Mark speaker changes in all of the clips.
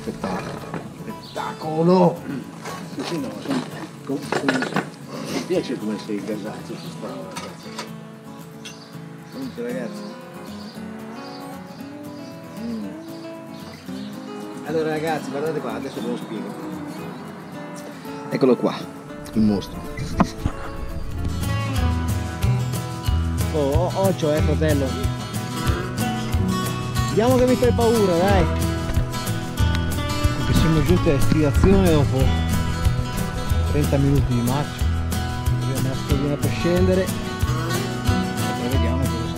Speaker 1: Spettacolo!
Speaker 2: Sì, no, mi piace come sei gasato su sta roba, ragazzi. Comunque, ragazzi.
Speaker 1: Allora ragazzi, guardate qua, adesso ve lo spiego. Eccolo qua, il mostro. Oh, occhio fratello. Vediamo che mi fai paura, dai. Perché siamo giunti a destinazione dopo 30 minuti di marcia. Abbiamo la scoglina per scendere. E poi vediamo cosa sarà.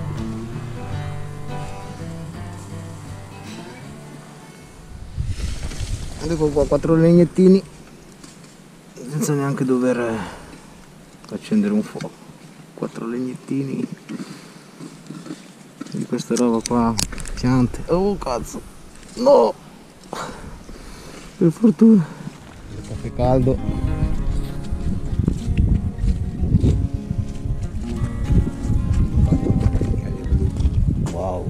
Speaker 1: Ecco qua 4 legnettini senza neanche dover accendere un fuoco. 4 legnettini di questa roba qua, piante. Oh cazzo, no, per fortuna. Il caffè caldo. Wow,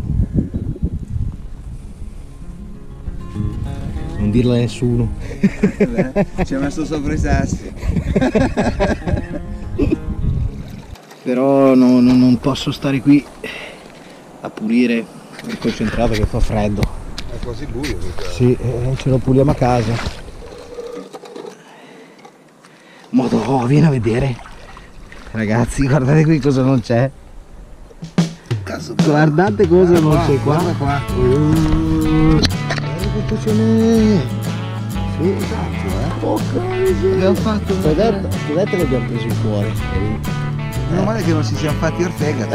Speaker 1: non dirla a nessuno.
Speaker 2: Ci ha messo sopra i sassi.
Speaker 1: Però non posso stare qui a pulire il concentrato che fa freddo.
Speaker 2: È quasi buio.
Speaker 1: Sì, ce lo puliamo a casa. Modo, vieni a vedere. Ragazzi, guardate qui cosa non c'è. Guardate cosa non c'è qua.
Speaker 2: Guarda qua.
Speaker 1: Guarda quanto ce n'è. Sì,
Speaker 2: Esatto,
Speaker 1: oh,
Speaker 2: abbiamo fatto.
Speaker 1: Ho detto che abbiamo preso il cuore.
Speaker 2: Meno male che non si siamo fatti Ortega.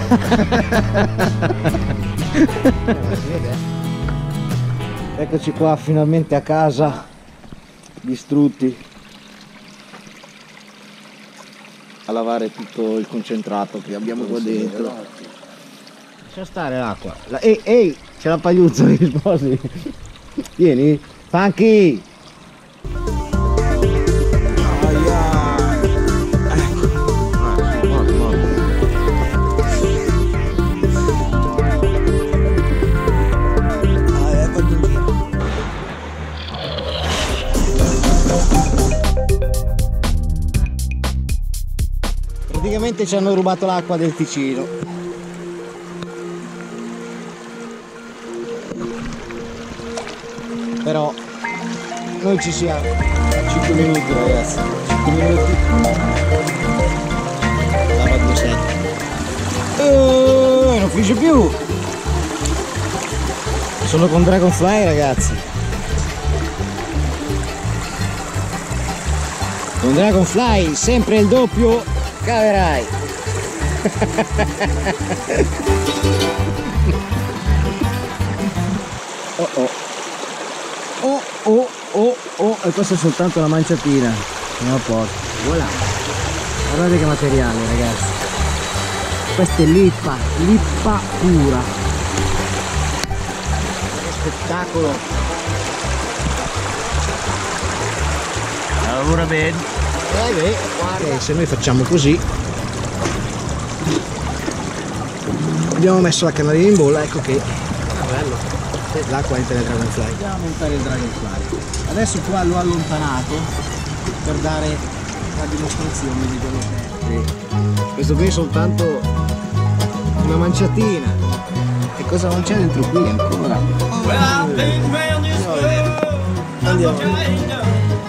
Speaker 1: Eccoci qua finalmente a casa, distrutti, a lavare tutto il concentrato che abbiamo qua dentro. Lascia stare l'acqua. Ehi, c'è la pagliuzza, mi sposi. Vieni, Funky. Praticamente ci hanno rubato l'acqua del Ticino. Però noi ci siamo. 5 minuti ragazzi, 5 minuti. Lava 2-7. Non finisce più. Sono con Dragonfly ragazzi. Con Dragonfly sempre il doppio. Caverai. Oh, e questa è soltanto una manciatina. Siamo a posto. Voilà. Guardate che materiale ragazzi. Questa è lippa pura. Che spettacolo.
Speaker 2: Lavora bene.
Speaker 1: Ok, se noi facciamo così, abbiamo messo la canalina in bolla, ecco che l'acqua entra nel Dragonfly. Andiamo a montare il Dragonfly. Adesso qua l'ho allontanato per dare la dimostrazione di quello che è. Questo qui è soltanto una manciatina. E cosa non c'è dentro qui ancora? Andiamo.